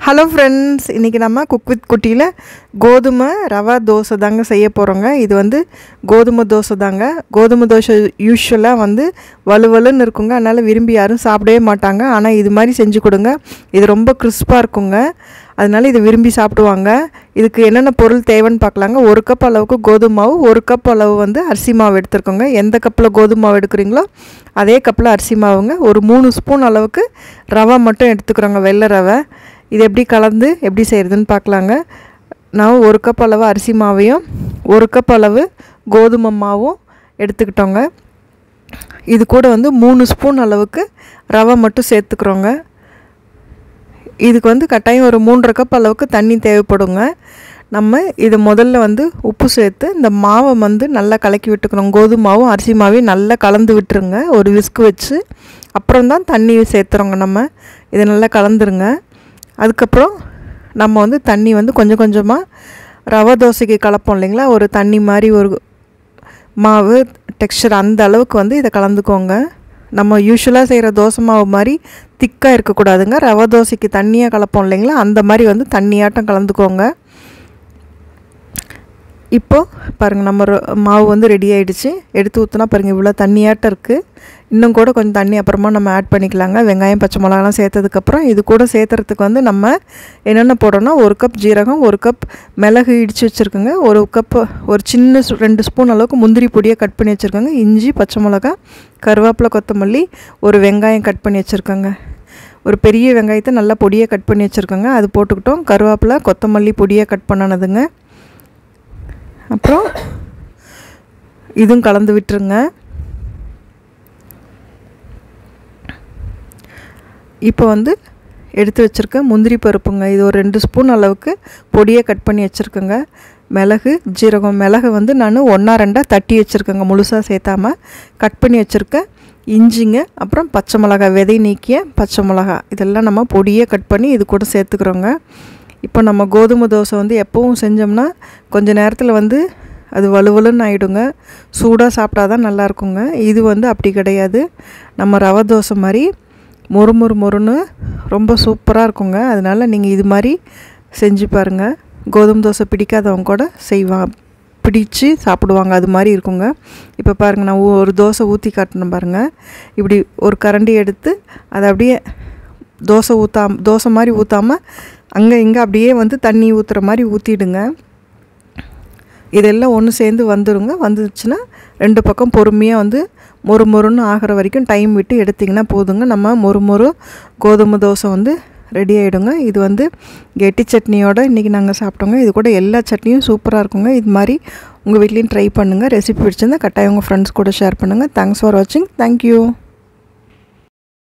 Hello friends, இன்றைக்கி நம்ம cook with குட்டியில் கோதுமை ரவா தோசை தாங்க செய்ய போகிறோங்க. இது வந்து கோதுமை தோசை தாங்க. கோதுமை தோசை யூஸ்வலாக வந்து வலுவலுன்னு இருக்குங்க, அதனால் விரும்பி யாரும் சாப்பிடவே மாட்டாங்க. ஆனால் இது மாதிரி செஞ்சு கொடுங்க, இது ரொம்ப கிறிஸ்பாக இருக்குங்க, அதனால் இதை விரும்பி சாப்பிடுவாங்க. இதுக்கு என்னென்ன பொருள் தேவைன்னு பார்க்கலாங்க. 1 கப் அளவுக்கு கோதுமை மாவு, 1 கப் அளவு வந்து அரிசி மாவு எடுத்துருக்கோங்க. எந்த கப்பில் கோதுமை மாவு எடுக்கிறீங்களோ அதே கப்பில் அரிசி மாவுங்க. ஒரு 3 ஸ்பூன் அளவுக்கு ரவை மட்டும் எடுத்துக்கிறோங்க, வெள்ளை ரவை. இது எப்படி கலந்து எப்படி செய்கிறதுன்னு பார்க்கலாங்க. நான் 1 கப் அளவு அரிசி மாவையும் 1 கப் அளவு கோதுமை மாவும் எடுத்துக்கிட்டோங்க. இது கூட வந்து 3 ஸ்பூன் அளவுக்கு ரவை மட்டும் சேர்த்துக்கிறோங்க. இதுக்கு வந்து கட்டாயம் ஒரு 3.5 கப் அளவுக்கு தண்ணி தேவைப்படுங்க. நம்ம இதை முதல்ல வந்து உப்பு சேர்த்து இந்த மாவை வந்து நல்லா கலக்கி விட்டுக்கிறோம். கோதுமை மாவும் அரிசி மாவையும் நல்லா கலந்து விட்டுருங்க ஒரு விஸ்கு வச்சு. அப்புறம் தான் தண்ணி சேர்த்துறோங்க. நம்ம இதை நல்லா கலந்துருங்க. அதுக்கப்புறம் நம்ம வந்து தண்ணி வந்து கொஞ்சம் கொஞ்சமாக ரவை தோசைக்கு கலப்போம் இல்லைங்களா, ஒரு தண்ணி மாதிரி ஒரு மாவு டெக்ஸ்சர், அந்த அளவுக்கு வந்து இதை கலந்துக்கோங்க. நம்ம யூஸ்வலாக செய்கிற தோசை மாவு மாதிரி திக்காக இருக்கக்கூடாதுங்க. ரவை தோசைக்கு தண்ணியாக கலப்போம் இல்லைங்களா, அந்த மாதிரி வந்து தண்ணியாட்டம் கலந்துக்கோங்க. இப்போது பாருங்கள், நம்ம மாவு வந்து ரெடி ஆகிடுச்சு. எடுத்து ஊற்றினா பாருங்கள் இவ்வளோ தண்ணியாட்டம் இருக்குது. இன்னும் கூட கொஞ்சம் தண்ணி அப்புறமா நம்ம ஆட் பண்ணிக்கலாங்க. வெங்காயம் பச்சை மிளகாலாம் சேர்த்ததுக்கப்புறம் இது கூட சேர்த்துறதுக்கு வந்து நம்ம என்னென்ன போடுறோன்னா 1 கப் ஜீரகம், 1 கப் மிளகு இடித்து வச்சுருக்கோங்க, 1 கப் ஒரு சின்ன 2 ஸ்பூன் அளவுக்கு முந்திரி பொடியை கட் பண்ணி வச்சுருக்கோங்க, இஞ்சி பச்சை மிளகா, கருவேப்பிலை, கொத்தமல்லி, ஒரு வெங்காயம் கட் பண்ணி வச்சுருக்கோங்க. ஒரு பெரிய வெங்காயத்தை நல்லா பொடியை கட் பண்ணி வச்சுருக்கோங்க, அது போட்டுக்கிட்டோம். கருவேப்பிலை, கொத்தமல்லி பொடியை கட் பண்ணனதுங்க. அப்புறம் இதுவும் கலந்து விட்டுருங்க. இப்போ வந்து எடுத்து வச்சுருக்க முந்திரி பருப்புங்க, இது ஒரு 2 ஸ்பூன் அளவுக்கு பொடியை கட் பண்ணி வச்சுருக்கேங்க. மிளகு ஜீரகம், மிளகு வந்து நான் 1-2 தட்டி வச்சுருக்கேங்க, முழுசாக சேர்த்தாமல் கட் பண்ணி வச்சுருக்கேன். இஞ்சிங்க, அப்புறம் பச்சை மிளகா, விதை நீக்கிய பச்சை மிளகா, இதெல்லாம் நம்ம பொடியை கட் பண்ணி இது கூட சேர்த்துக்கிறோங்க. இப்போ நம்ம கோதுமை தோசை வந்து எப்பவும் செஞ்சோம்னா கொஞ்சம் நேரத்தில் வந்து அது வலுவலுன்னு ஆகிடுங்க. சூடாக சாப்பிட்டா தான் நல்லாயிருக்குங்க. இது வந்து அப்படி கிடையாது. நம்ம ரவை தோசை மாதிரி மொறுன்னு ரொம்ப சூப்பராக இருக்குங்க. அதனால் நீங்கள் இது மாதிரி செஞ்சு பாருங்கள். கோதுமை தோசை பிடிக்காதவங்க கூட பிடிச்சு சாப்பிடுவாங்க, அது மாதிரி இருக்குங்க. இப்போ பாருங்கள், நான் ஒரு தோசை ஊற்றி காட்டணும் பாருங்கள். இப்படி ஒரு கரண்டி எடுத்து அதை அப்படியே தோசை மாதிரி ஊற்றாமல் அங்கே இங்கே அப்படியே வந்து தண்ணி ஊற்றுற மாதிரி ஊற்றிடுங்க. இதெல்லாம் ஒன்று சேர்ந்து வந்துடுங்க. வந்துச்சுன்னா 2 பக்கம் பொறுமையாக வந்து மொறுன்னு ஆகிற வரைக்கும் டைம் விட்டு எடுத்திங்கன்னா போதுங்க. நம்ம மொறு கோதுமை தோசை வந்து ரெடி ஆகிடுங்க. இது வந்து கெட்டி சட்னியோடு இன்றைக்கி நாங்கள் சாப்பிட்டோங்க. இது கூட எல்லா சட்னியும் சூப்பராக இருக்குங்க. இது மாதிரி உங்கள் வீட்லேயும் ட்ரை பண்ணுங்கள். ரெசிபி பிடிச்சிருந்தால் கட்டாயம் உங்கள் ஃப்ரெண்ட்ஸ் கூட ஷேர் பண்ணுங்கள். தேங்க்ஸ் ஃபார் வாட்சிங். தேங்க்யூ.